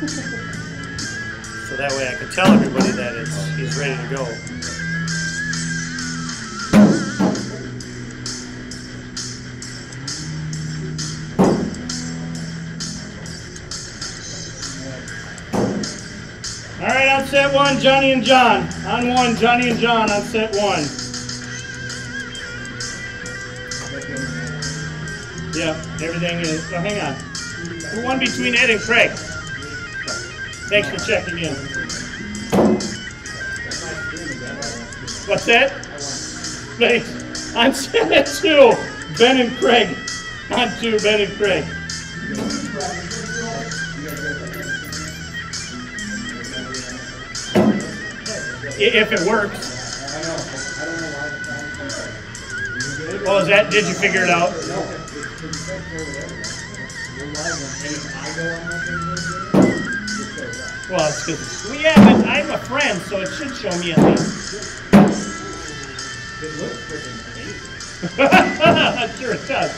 So that way I can tell everybody that he's ready to go. All right, on set one, Johnny and John. On one, Johnny and John on set one. Yeah, everything is. Oh, hang on. The one between Ed and Craig. Thanks for checking in. What's that? Thanks. On set two, Ben and Craig. On two, Ben and Craig. If it works. Oh, is that? Did you figure it out? Well, it's good. Well, yeah, but I'm a friend, so it should show me at least. It looks freaking amazing. I'm sure it does.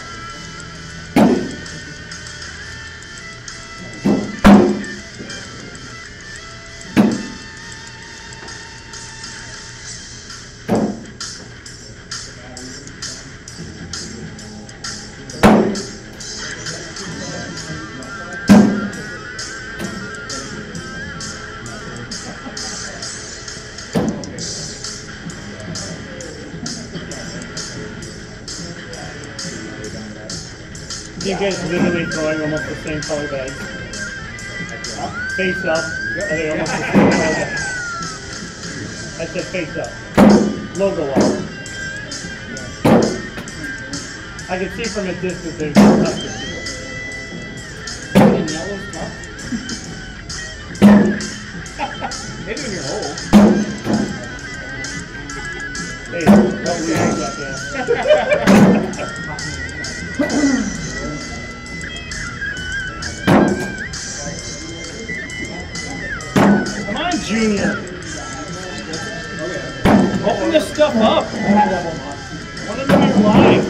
You guys literally throwing almost the same color bags. Face up. Are they almost the same color bags? I said face up. Logo up. I can see from a distance they're tough to see. And yellow stuff? Maybe when you're old. Hey, what we hang up, yeah. Junior. Open this stuff up. One of them are live.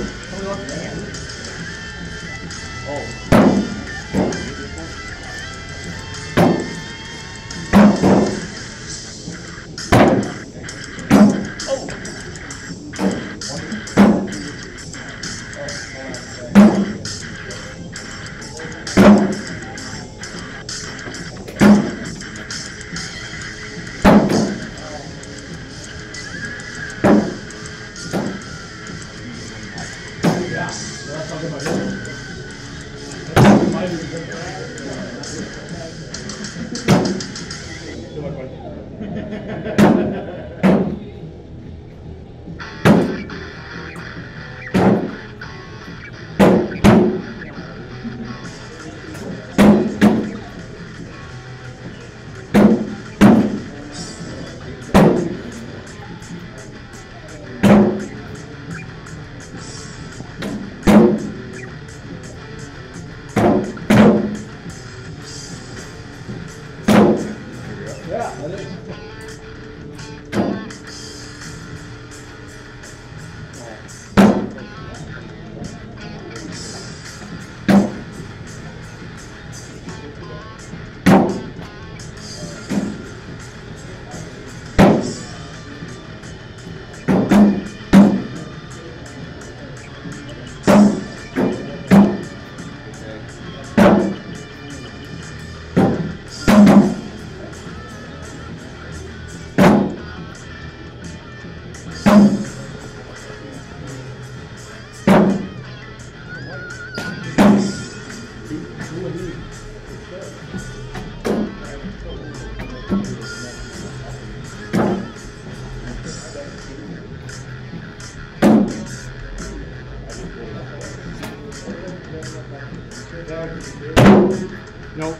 Nope.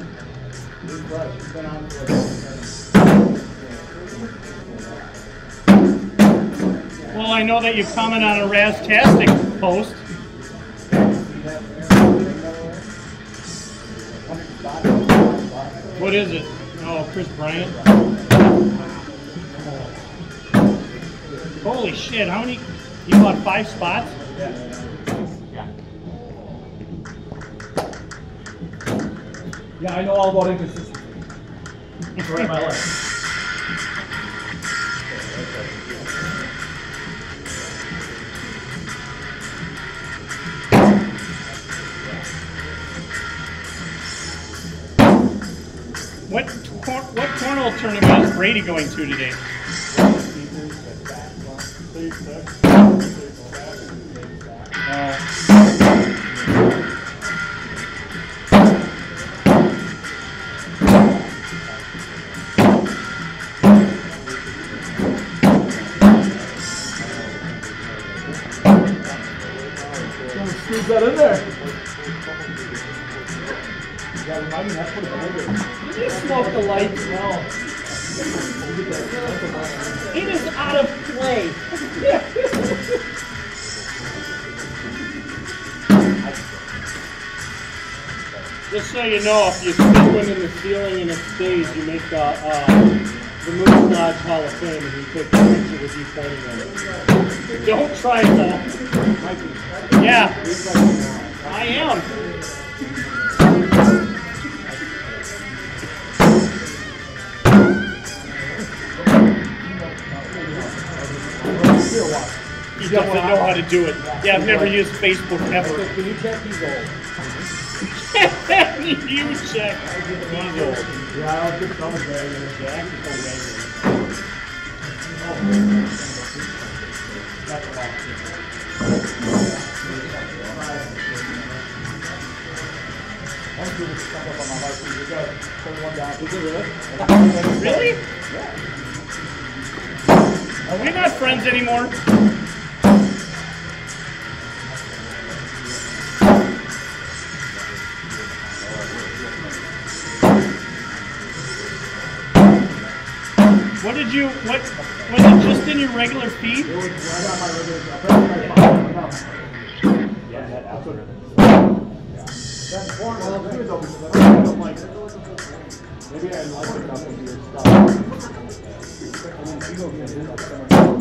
Well, I know that you comment on a Raztastic post. What is it? Oh, Chris Bryant. Holy shit, how many? You bought 5 spots? Yeah. Yeah, I know all about inconsistency. Right by left. What cornhole tournament is Brady going to today? Squeeze that in there. Did you smoke the lights? No. It is out of play. Just so you know, if you stick one in the ceiling and it stays, you make the Moose Lodge Hall of Fame and you take a picture with you fighting them. Don't try it though. Yeah, I am. He doesn't know how to do it. Yeah, I've never used Facebook ever. Can you check these old? You check. He's old. Yeah, I don't think someone's regular. Jack is a regular. That's a lot. I'm doing stuff up on my license. You got to turn one down. Is it really? Really? Yeah. Are we not friends anymore? What did you, what, was it just in your regular feed? It was, I got my regular, yeah, that algorithm. That's one, well, good though, because I don't like it. Maybe I like it enough to your stuff. And then you don't get it like someone.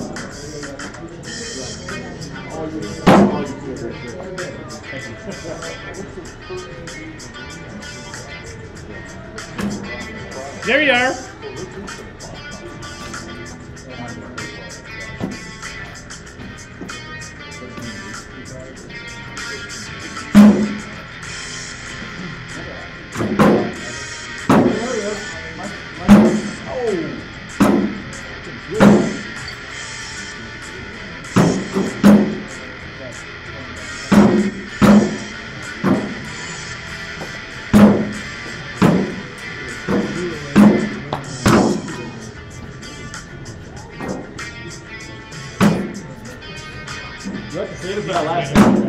There you are. You have to say it about last time.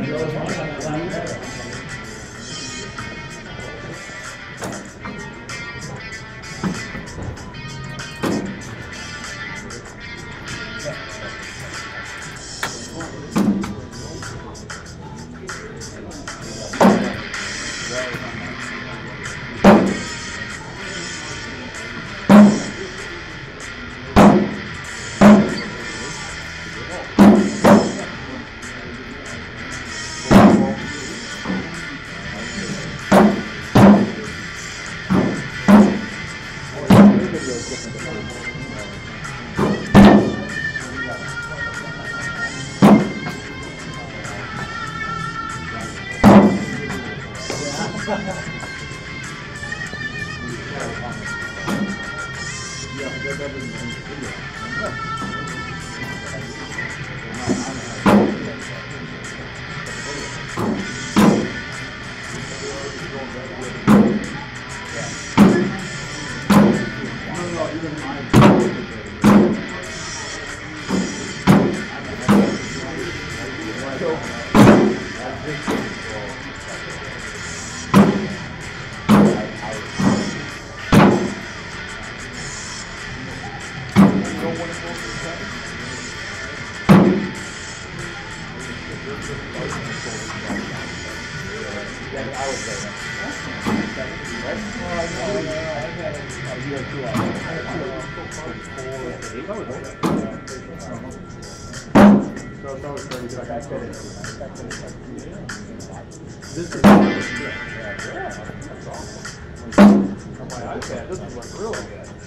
This is really good.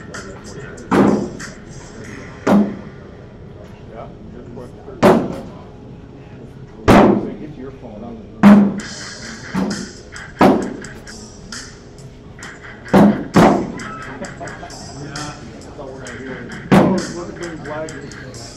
Yeah, just put get to your phone. That's all we're gonna hear. Oh, look at those wagons.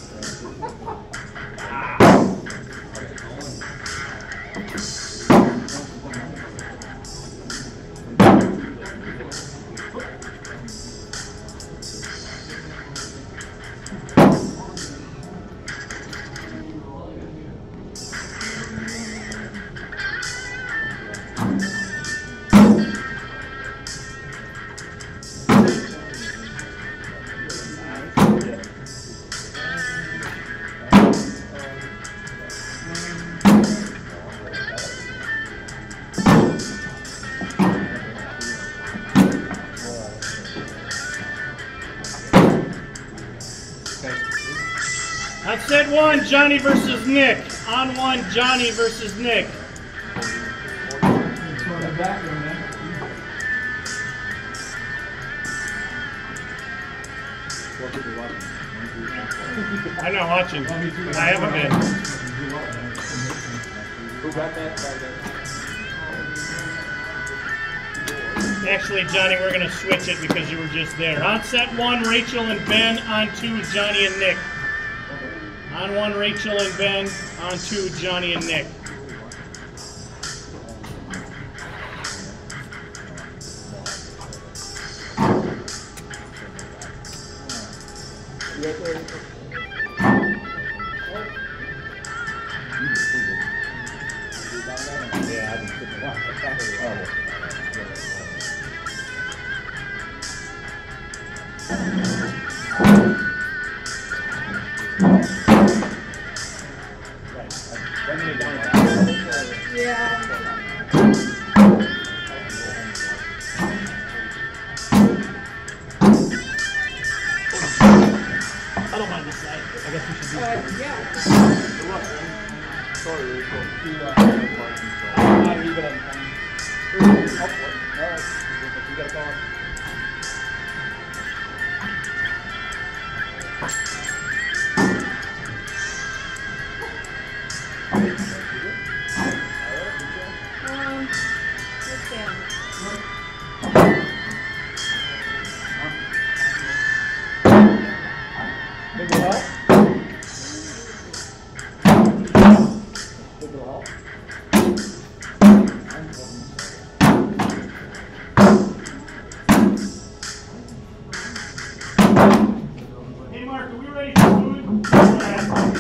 On set one, Johnny versus Nick. On one, Johnny versus Nick. I'm not watching. I haven't been. Who got that? Actually, Johnny, we're going to switch it because you were just there. On set one, Rachel and Ben. On two, Johnny and Nick. On one, Rachel and Ben. On two, Johnny and Nick. I don't mind this side. I guess we should do yeah. Sorry, Rachel. Not even. Alright. You got a call. Let's down. Big help. Big help. Hey, Mark, are we ready for food?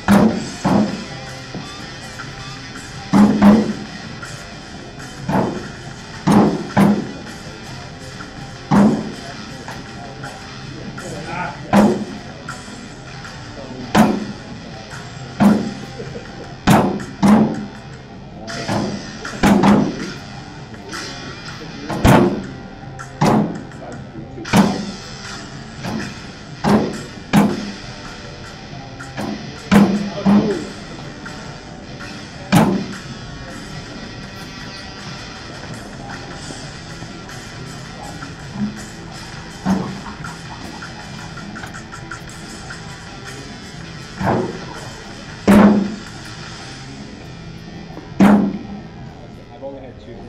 I've only had 2.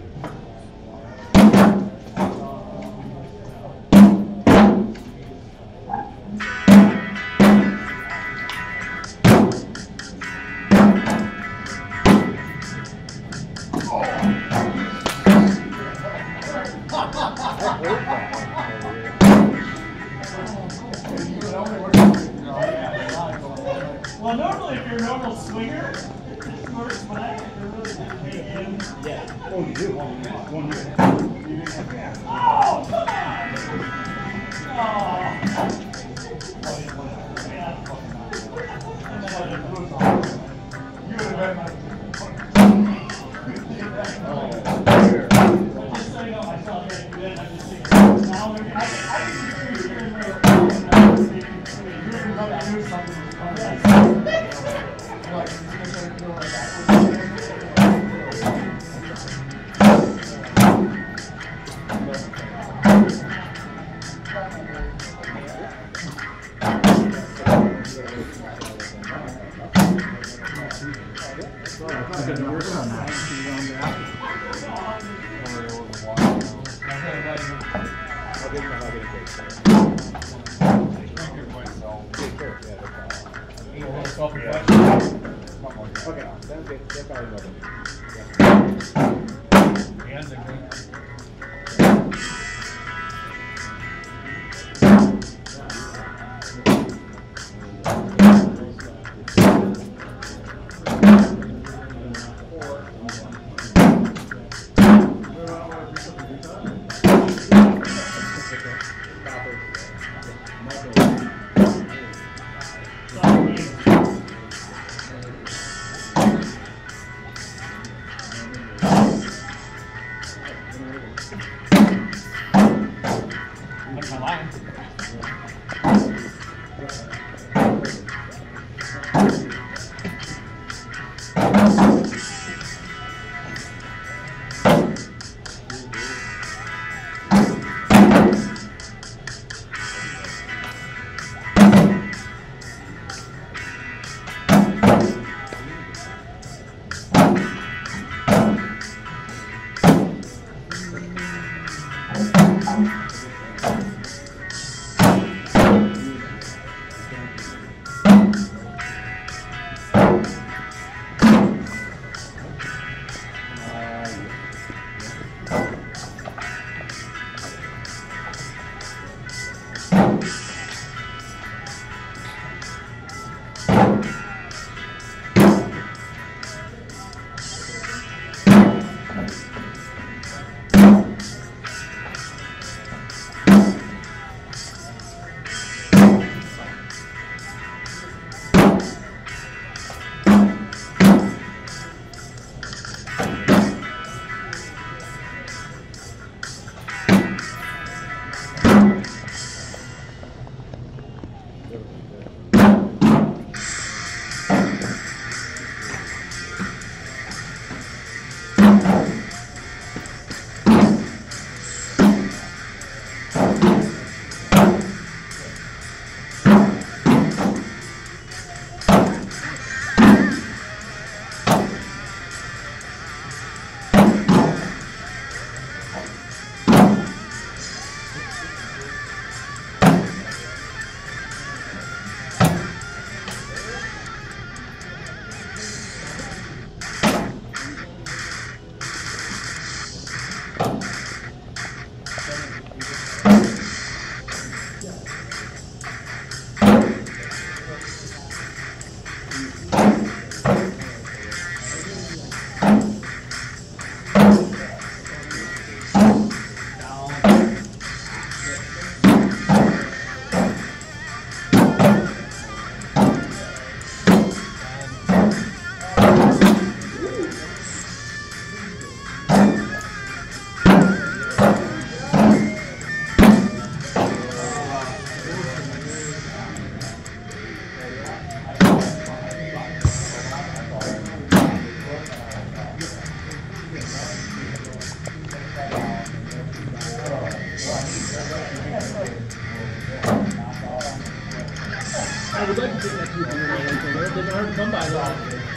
Well, normally if you're a normal swinger, it works, but I have to really take in. Yeah. Oh, you do? 1 year. Oh, come on! Just so you know, myself, I do that, I'm just thinking, now, I can hear you you're going to do something. Okay, sounds good. That's all I know. They've been hard to come by though.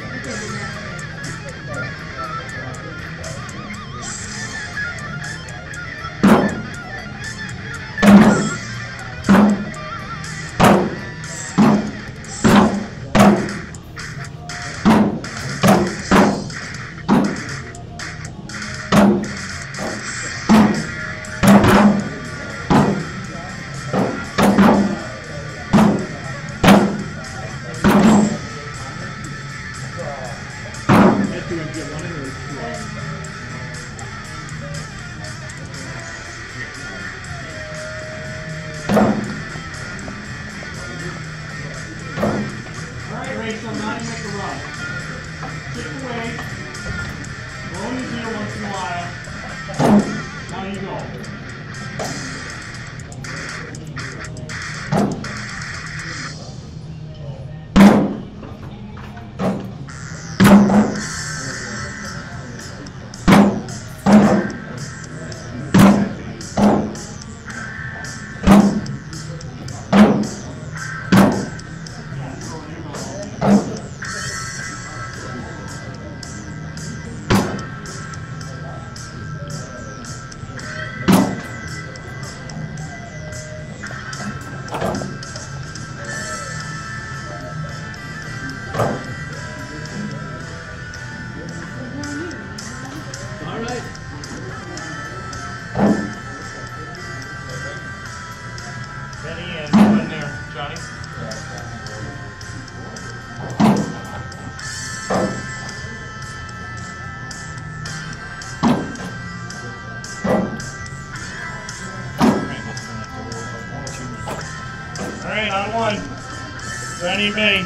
Alright, on one. Ready, May.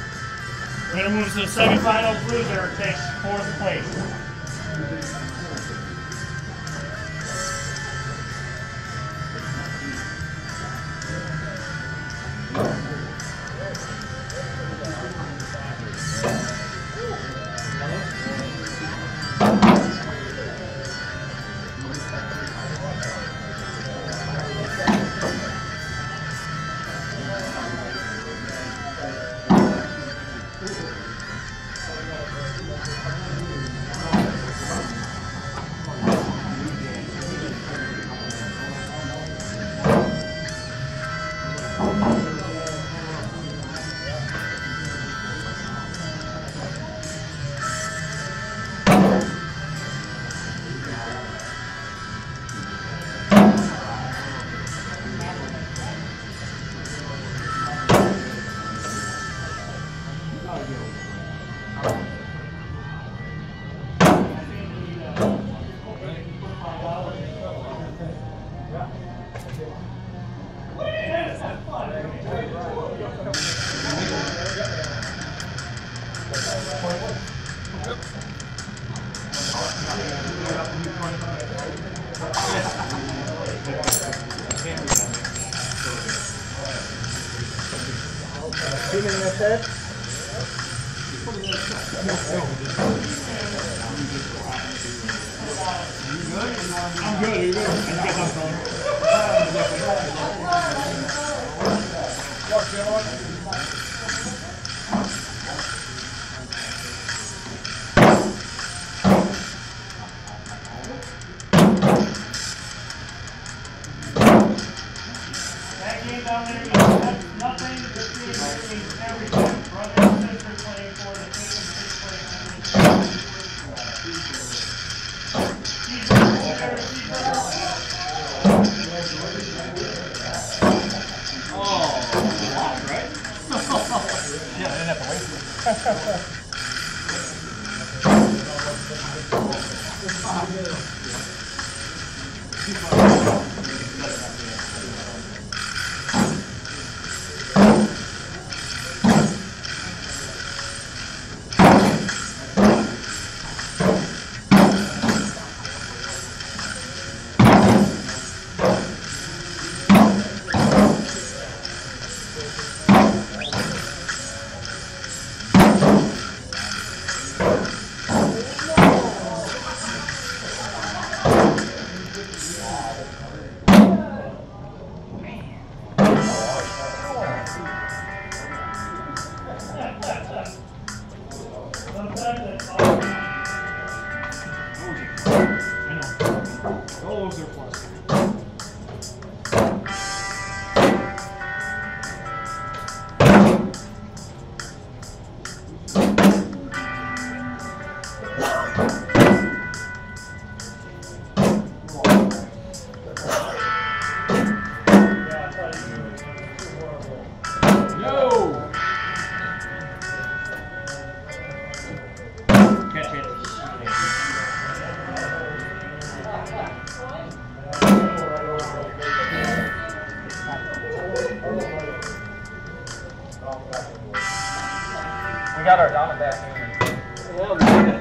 We're going to move to the semifinal. Bruiser takes 4th place. I'm good, you're good. I just got done throwing. That game down there means nothing. This game means everything. Brothers and sisters playing for the 5th and 6th place. Yeah, I didn't have to wait for it. got our down back. Yeah, we did.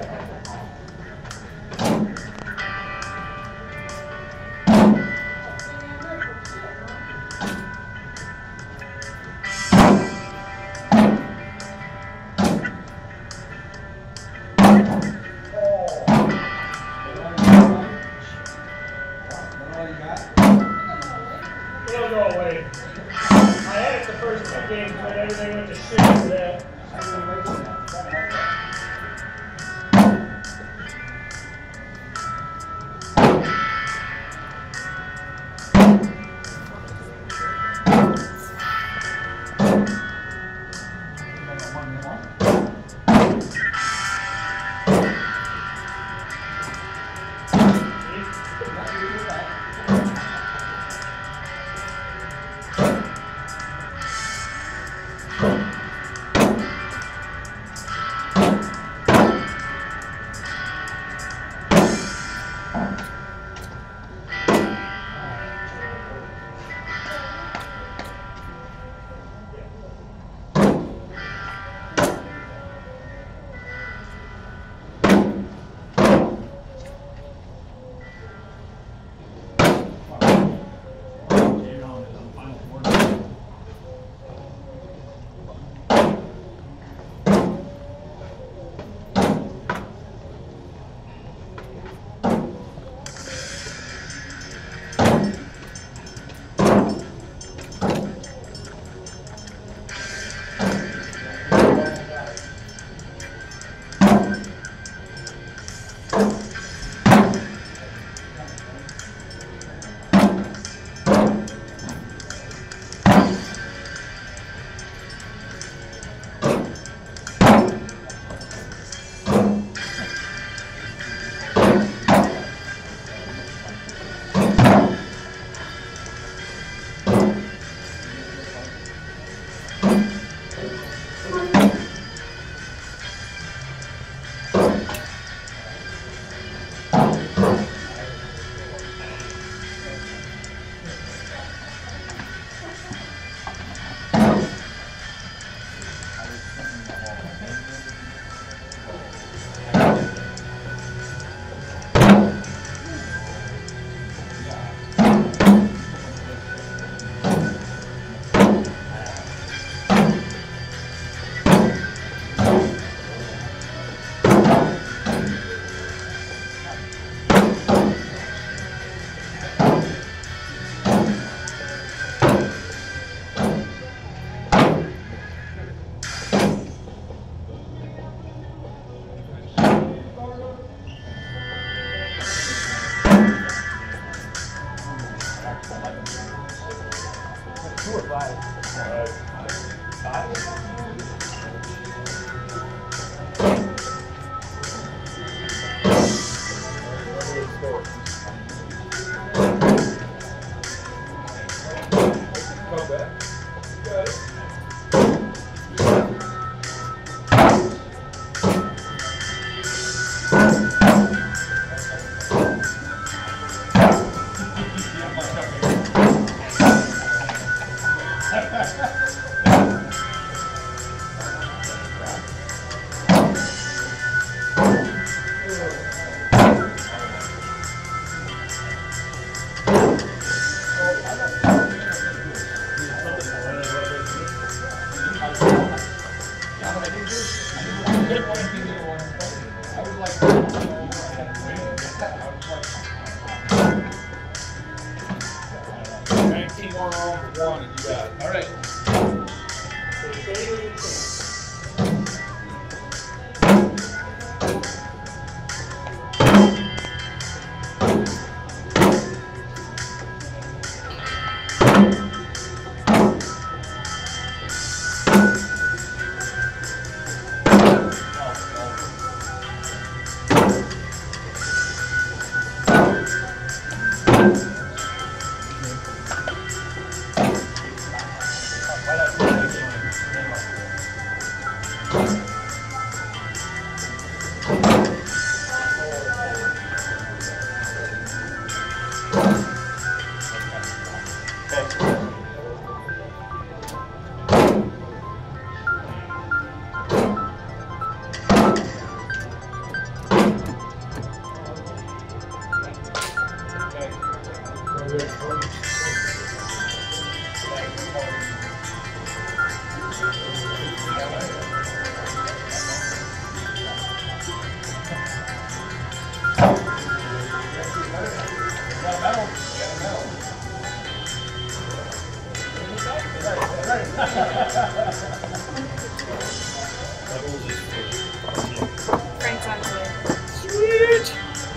It'll go away. I had it the first 2 games, but everything went to shit after that.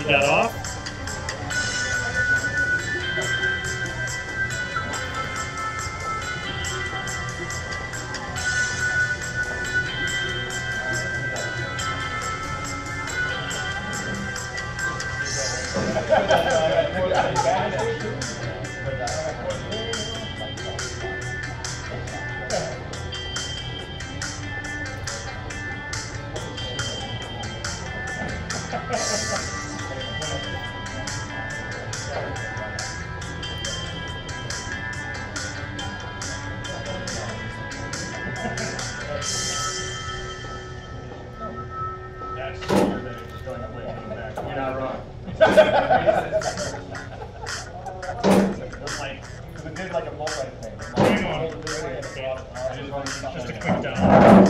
that off. Just a quick down.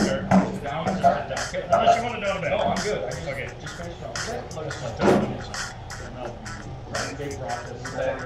Unless you want to down back. No, I'm good. Okay, just finish it off. Let us know. Big process.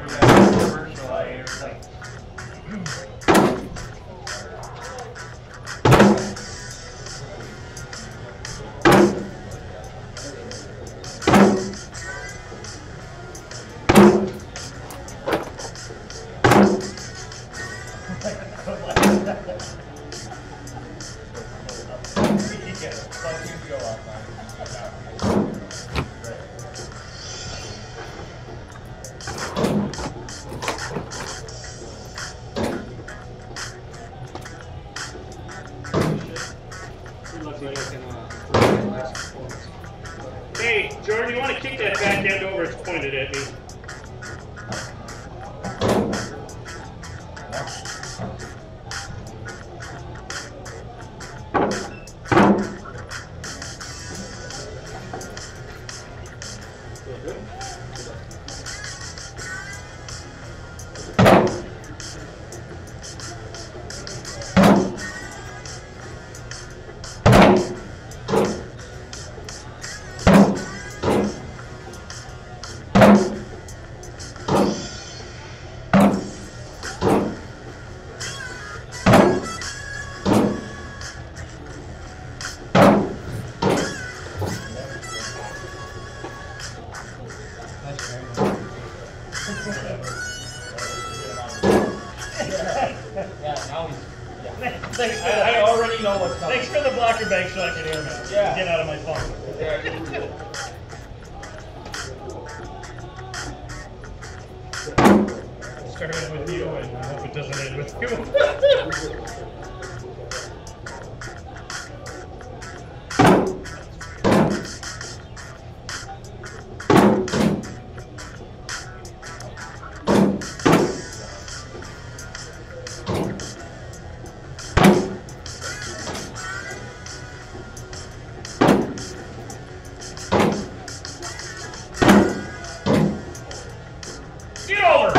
Hey, Jordan, you want to kick that back end over? It's pointed at me. I already know what's coming. Thanks for the blocker bag so I can hear me. Yeah. Get out of my phone. Started with you and I hope it doesn't end with you. Get over!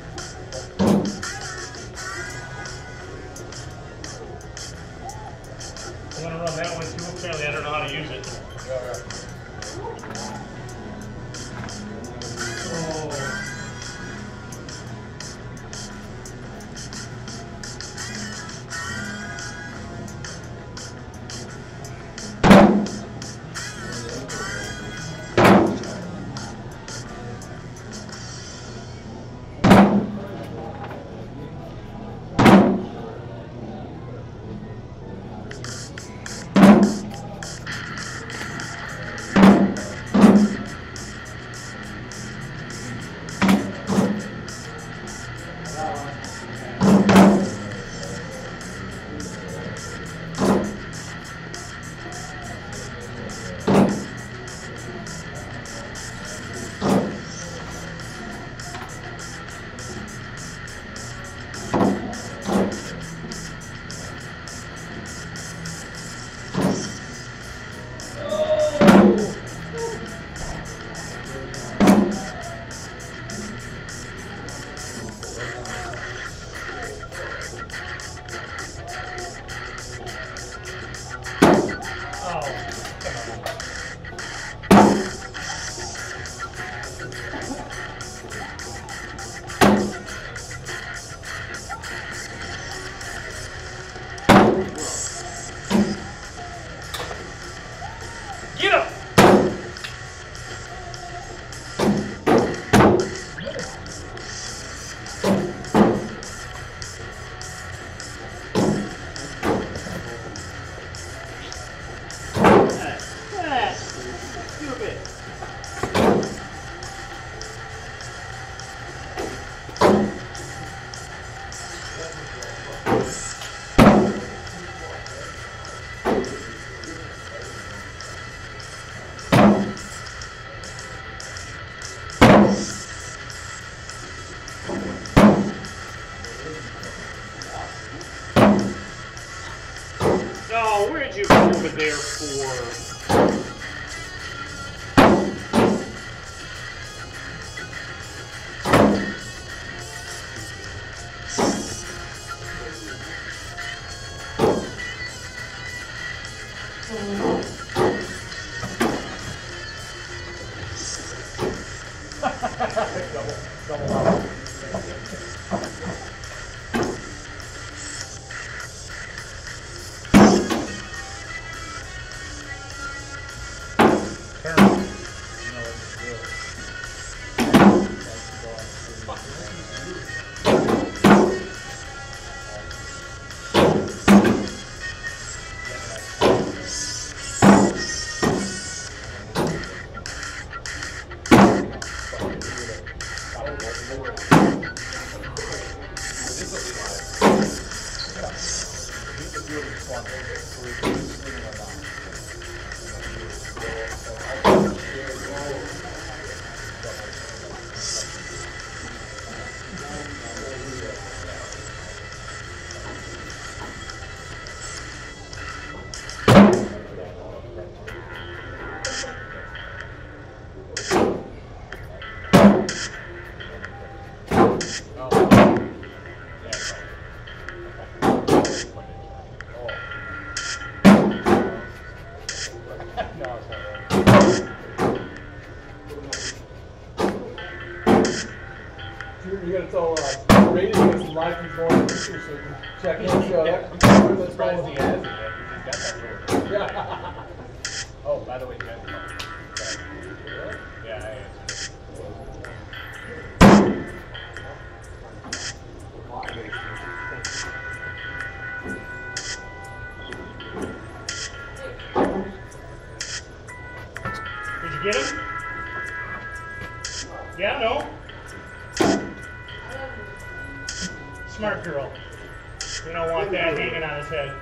I'm gonna run that one too. Apparently I don't know how to use it. Get up! you a bit. Oh, where did you go over there for? You gotta tell Brady is live he's going to picture so you can check in. So I'm surprised he has it yet. He's got that rule. Yeah. Oh, by the way, you guys know. Yeah, I answered Did you get him? Yeah, no? Smart girl. We don't want that hanging on his head.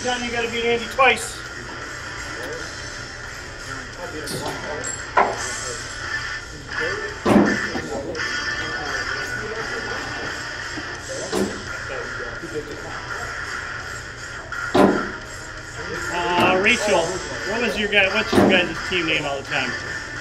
Anytime you got to beat Andy twice. Rachel, what's your guys' team name all the time?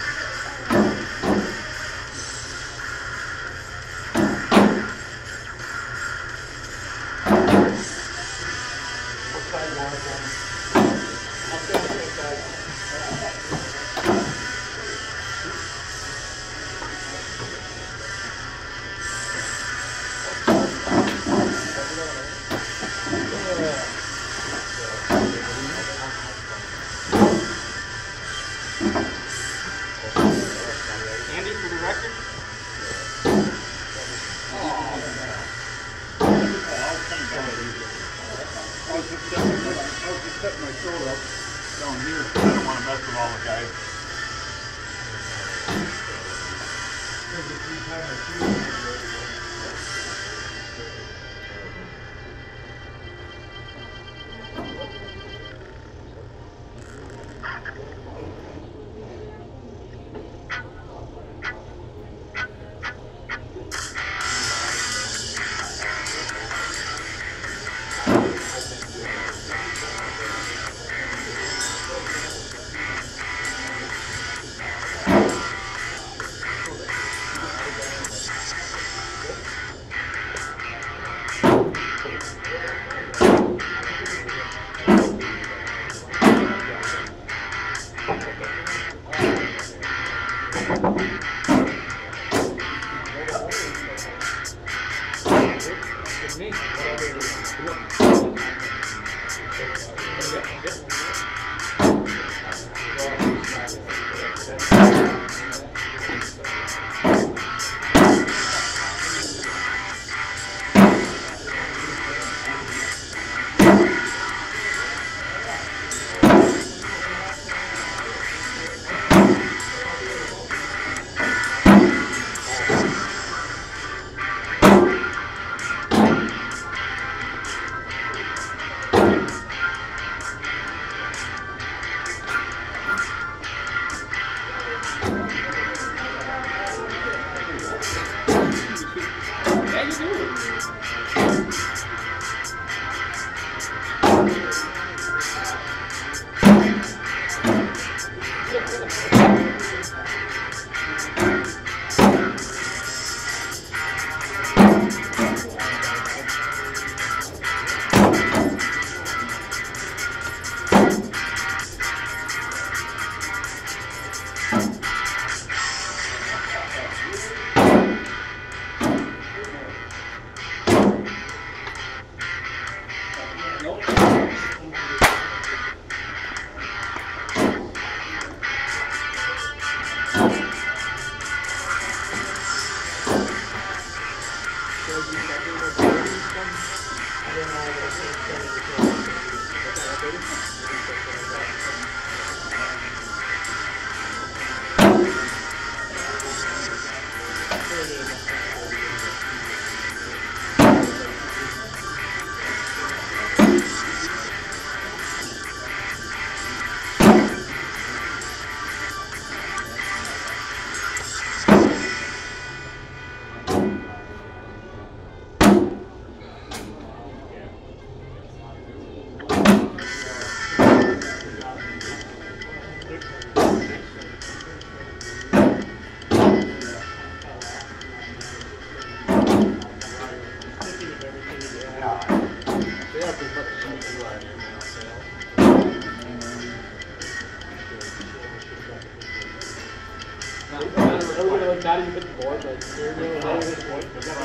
Everybody like not even hit the board, like they're really not even hit the board.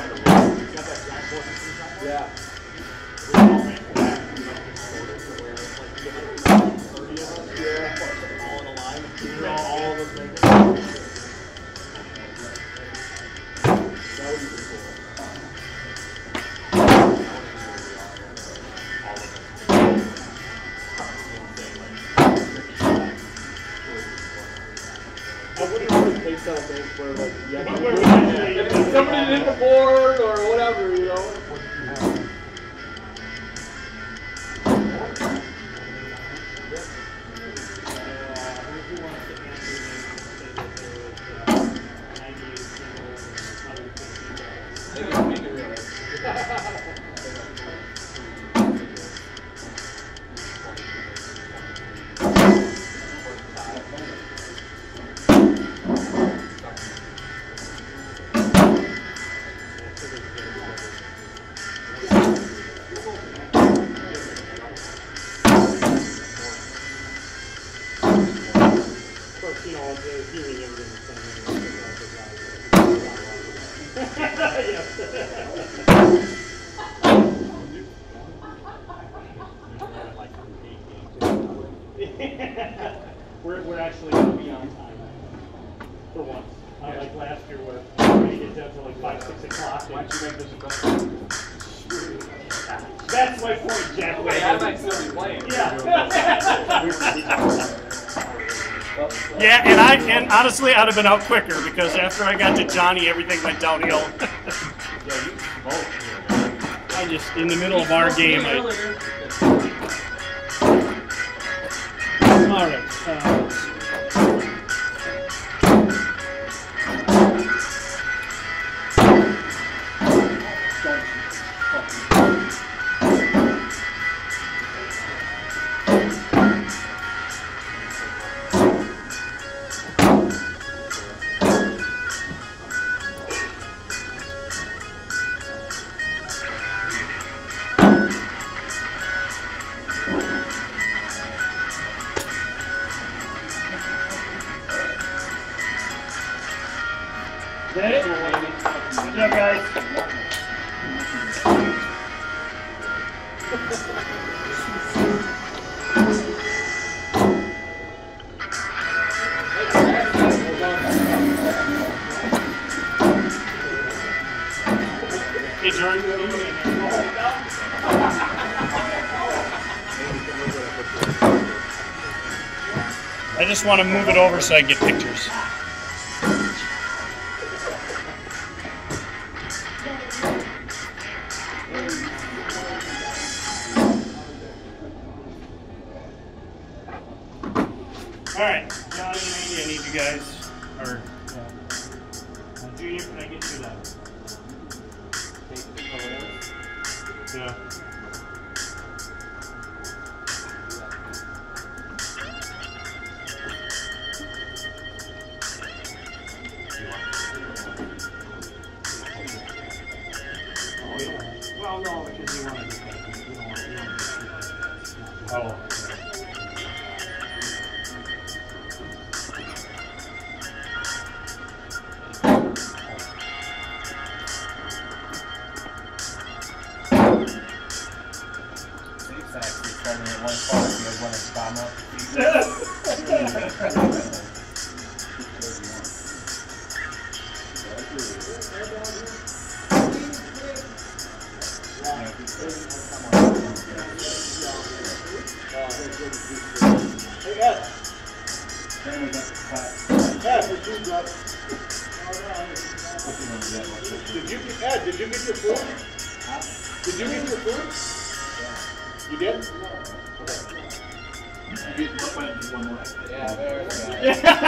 Yeah. All in a line. All of them. That would be pretty cool. I wouldn't really take that thing for like, if somebody did the board or whatever, you know. well, hearing everything We're actually going to be on time for once. Like last year where we get down to like 5, 6 o'clock. Why don't you make this a better? That's my point, Jack. Wait, I might still be playing. Yeah. Yeah, and honestly, I'd have been out quicker because after I got to Johnny, everything went downhill. I just, in the middle of our game, all right. Good job, guys. Hey, Jordan. I just want to move it over so I can get pictures. All right, John and Andy, I need you guys, or Junior, can I get you that? Yeah. Well, no, because you want to do that. You don't want to do that. Oh. Did you get your food? Did you get your food? You did? Yeah, there we go.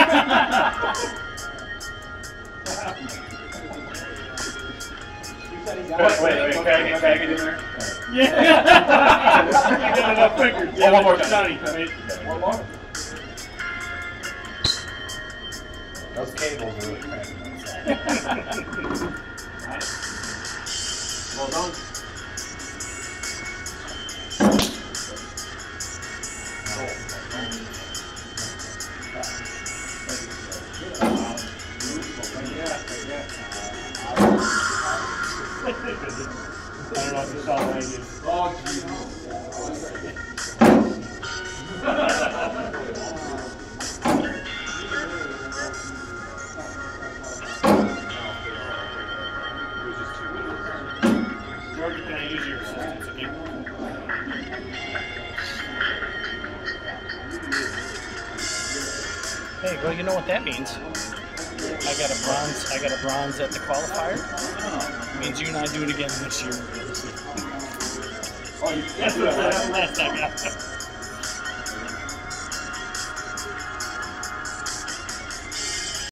Wait, can I get in there? Yeah. You got enough fingers. Yeah, one more Johnny. One more? Those cables are really cramping. Nice. Well done. I don't know if you saw what I did. Oh, Jesus. Jordan, can I use your assistance again? Hey, well, you know what that means. I got a bronze at the qualifier. It means you and I do it again this year. Oh, That's what last time, yeah.